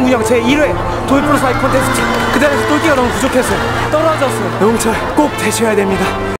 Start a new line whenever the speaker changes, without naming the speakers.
2009년 제1회 도입프로 사이 콘테스트. 그 자리에서 똘끼가 너무 부족했어요. 떨어졌어요. 영철 꼭 되셔야 됩니다.